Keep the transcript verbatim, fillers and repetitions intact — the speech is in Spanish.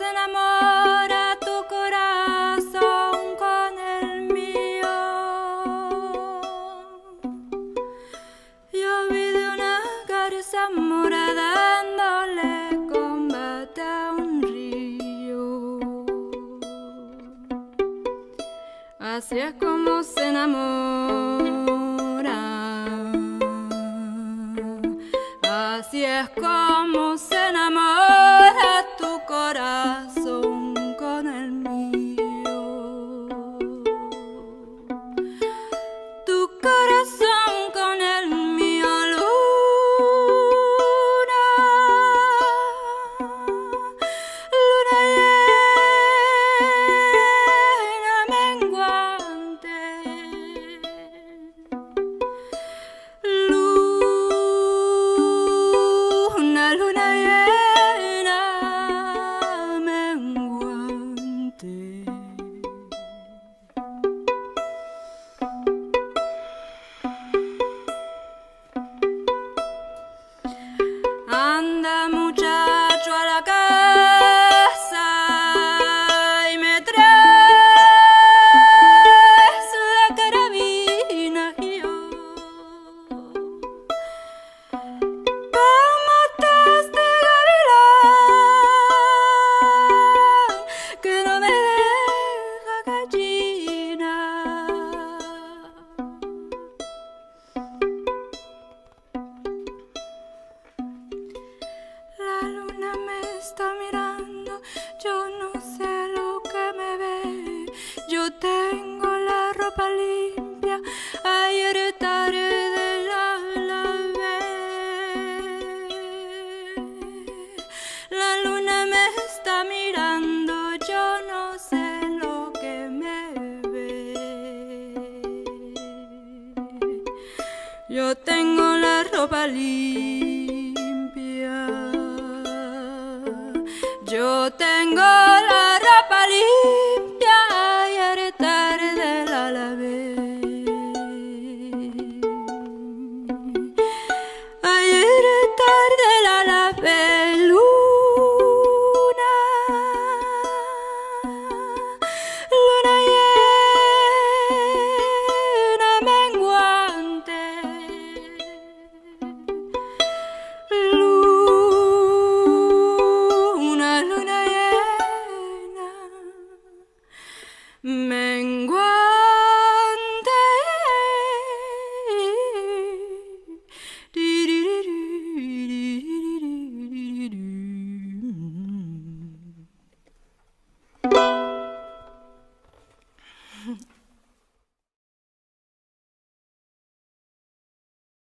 enamora tu corazón con el mío. Yo vi de una garza morada dándole combate a un río. Así es como se enamora, así es como se enamora tu corazón con el mío. Tu corazón con el mío, luna, luna llena menguante, luna, luna llena menguante. Anda muchacho a la casa y me traes la carabina y yo como este gavilán que no me deja gallina. La luna me está mirando, yo no sé lo que me ve. Yo tengo la ropa limpia, ayer tarde la lavé. La luna me está mirando, yo no sé lo que me ve. Yo tengo la ropa limpia, yo tengo la ropa limpia, ayer tarde la lavé. Ayer tarde la lavé, luna, luna llena menguante, luna, luna llena menguante.